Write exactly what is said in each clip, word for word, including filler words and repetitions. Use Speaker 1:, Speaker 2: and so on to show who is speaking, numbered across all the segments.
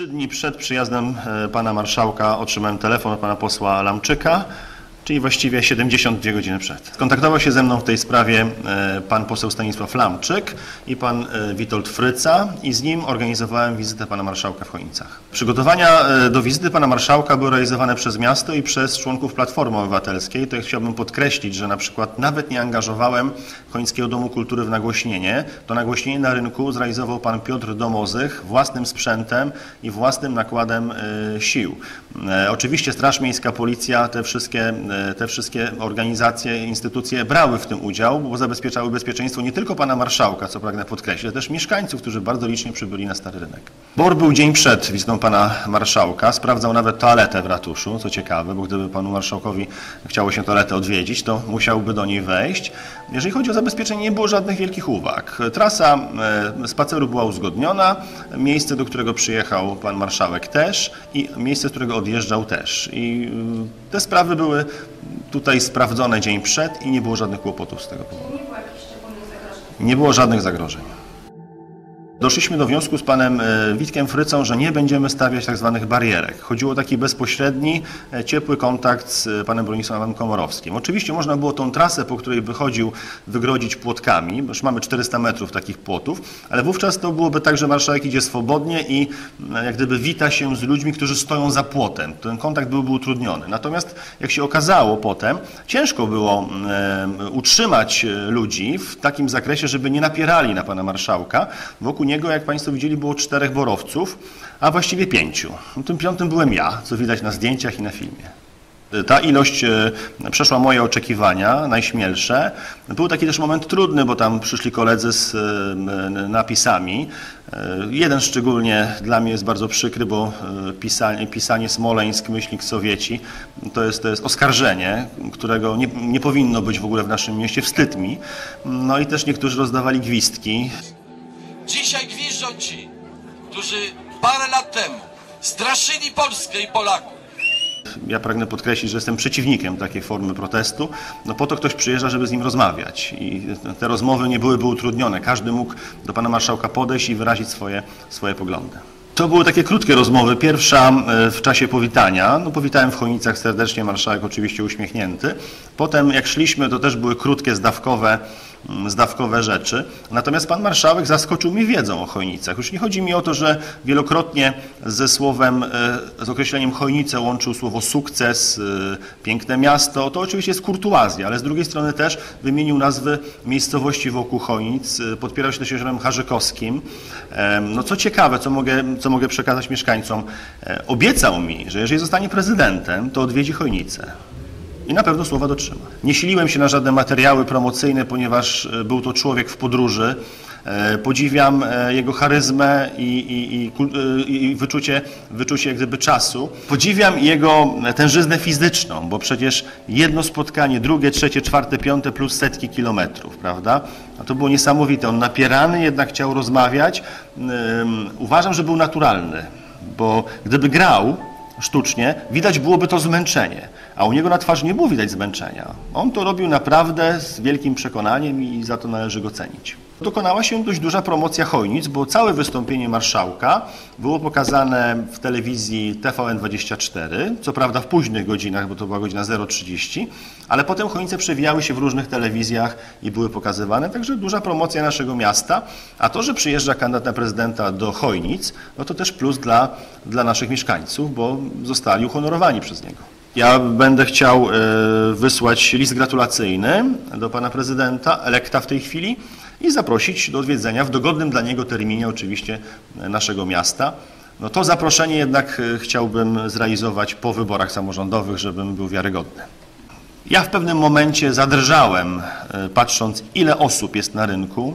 Speaker 1: dni przed przyjazdem pana marszałka otrzymałem telefon od pana posła Lamczyka, czyli właściwie siedemdziesiąt dwie godziny przed. Skontaktował się ze mną w tej sprawie pan poseł Stanisław Lamczyk i pan Witold Fryca i z nim organizowałem wizytę pana marszałka w Chojnicach. Przygotowania do wizyty pana marszałka były realizowane przez miasto i przez członków Platformy Obywatelskiej. To chciałbym podkreślić, że na przykład nawet nie angażowałem Chojnickiego Domu Kultury w nagłośnienie. To nagłośnienie na rynku zrealizował pan Piotr Domozych własnym sprzętem i własnym nakładem sił. Oczywiście Straż Miejska, Policja, te wszystkie Te wszystkie organizacje, instytucje brały w tym udział, bo zabezpieczały bezpieczeństwo nie tylko pana marszałka, co pragnę podkreślić, ale też mieszkańców, którzy bardzo licznie przybyli na Stary Rynek. Bor był dzień przed wizytą pana marszałka, sprawdzał nawet toaletę w ratuszu, co ciekawe, bo gdyby panu marszałkowi chciało się toaletę odwiedzić, to musiałby do niej wejść. Jeżeli chodzi o zabezpieczenie, nie było żadnych wielkich uwag. Trasa spaceru była uzgodniona, miejsce, do którego przyjechał pan marszałek też i miejsce, z którego odjeżdżał też. I te sprawy były tutaj sprawdzone dzień przed i nie było żadnych kłopotów z tego powodu.
Speaker 2: Nie było jakichś szczególnych zagrożeń?
Speaker 1: Nie było żadnych zagrożeń. Doszliśmy do wniosku z panem Witkiem Frycą, że nie będziemy stawiać tak zwanych barierek. Chodziło o taki bezpośredni, ciepły kontakt z panem Bronisławem Komorowskim. Oczywiście można było tą trasę, po której wychodził, wygrodzić płotkami, bo już mamy czterysta metrów takich płotów, ale wówczas to byłoby tak, że marszałek idzie swobodnie i jak gdyby wita się z ludźmi, którzy stoją za płotem. Ten kontakt byłby utrudniony. Natomiast jak się okazało potem, ciężko było utrzymać ludzi w takim zakresie, żeby nie napierali na pana marszałka. Wokół niego, jak państwo widzieli, było czterech borowców, a właściwie pięciu. Tym piątym byłem ja, co widać na zdjęciach i na filmie. Ta ilość przeszła moje oczekiwania, najśmielsze. Był taki też moment trudny, bo tam przyszli koledzy z napisami. Jeden szczególnie dla mnie jest bardzo przykry, bo pisanie, pisanie Smoleńsk, myślnik Sowieci, to jest, to jest oskarżenie, którego nie, nie powinno być w ogóle w naszym mieście, wstyd mi. No i też niektórzy rozdawali gwizdki.
Speaker 3: Dzisiaj gwiżdżą ci, którzy parę lat temu straszyli Polskę i Polaków.
Speaker 1: Ja pragnę podkreślić, że jestem przeciwnikiem takiej formy protestu. No po to ktoś przyjeżdża, żeby z nim rozmawiać i te rozmowy nie byłyby utrudnione. Każdy mógł do pana marszałka podejść i wyrazić swoje, swoje poglądy. To były takie krótkie rozmowy. Pierwsza w czasie powitania. No, powitałem w Chojnicach serdecznie, marszałek oczywiście uśmiechnięty. Potem jak szliśmy, to też były krótkie, zdawkowe, zdawkowe rzeczy. Natomiast pan marszałek zaskoczył mnie wiedzą o Chojnicach. Już nie chodzi mi o to, że wielokrotnie ze słowem, z określeniem Chojnice łączył słowo sukces, piękne miasto. To oczywiście jest kurtuazja, ale z drugiej strony też wymienił nazwy miejscowości wokół Chojnic. Podpierał się też jeziorem Harzykowskim. No co ciekawe, co mogę, co mogę przekazać mieszkańcom, obiecał mi, że jeżeli zostanie prezydentem, to odwiedzi Chojnice. I na pewno słowa dotrzyma. Nie siliłem się na żadne materiały promocyjne, ponieważ był to człowiek w podróży. Podziwiam jego charyzmę i, i, i, i wyczucie, wyczucie jak gdyby czasu. Podziwiam jego tężyznę fizyczną, bo przecież jedno spotkanie, drugie, trzecie, czwarte, piąte plus setki kilometrów, prawda? A to było niesamowite. On napierany jednak chciał rozmawiać. Uważam, że był naturalny, bo gdyby grał sztucznie, widać byłoby to zmęczenie, a u niego na twarzy nie było widać zmęczenia. On to robił naprawdę z wielkim przekonaniem i za to należy go cenić. Dokonała się dość duża promocja Chojnic, bo całe wystąpienie marszałka było pokazane w telewizji T V N dwadzieścia cztery, co prawda w późnych godzinach, bo to była godzina zero trzydzieści, ale potem Chojnice przewijały się w różnych telewizjach i były pokazywane, także duża promocja naszego miasta, a to, że przyjeżdża kandydat na prezydenta do Chojnic, no to też plus dla, dla naszych mieszkańców, bo zostali uhonorowani przez niego. Ja będę chciał wysłać list gratulacyjny do pana prezydenta, elekta w tej chwili, i zaprosić do odwiedzenia w dogodnym dla niego terminie oczywiście naszego miasta. No to zaproszenie jednak chciałbym zrealizować po wyborach samorządowych, żebym był wiarygodny. Ja w pewnym momencie zadrżałem, patrząc, ile osób jest na rynku.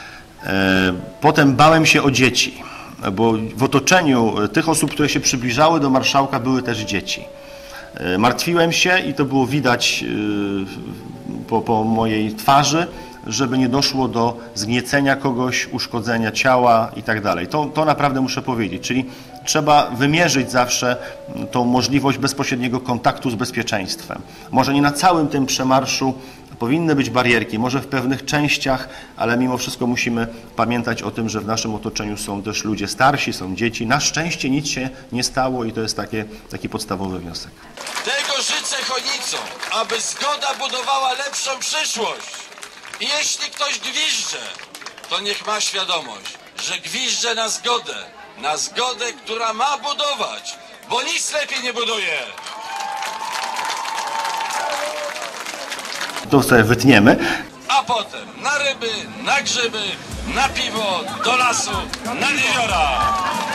Speaker 1: Potem bałem się o dzieci, bo w otoczeniu tych osób, które się przybliżały do marszałka, były też dzieci. Martwiłem się i to było widać po, po mojej twarzy, żeby nie doszło do zgniecenia kogoś, uszkodzenia ciała i tak dalej. To, to naprawdę muszę powiedzieć, czyli trzeba wymierzyć zawsze tą możliwość bezpośredniego kontaktu z bezpieczeństwem. Może nie na całym tym przemarszu Powinny być barierki, może w pewnych częściach, ale mimo wszystko musimy pamiętać o tym, że w naszym otoczeniu są też ludzie starsi, są dzieci. Na szczęście nic się nie stało i to jest takie, taki podstawowy wniosek.
Speaker 3: Tego życzę Chojnicom, aby zgoda budowała lepszą przyszłość. I jeśli ktoś gwizdże, to niech ma świadomość, że gwizdże na zgodę, na zgodę, która ma budować, bo nic lepiej nie buduje.
Speaker 1: To sobie wytniemy.
Speaker 3: A potem na ryby, na grzyby, na piwo, do lasu, na jeziora.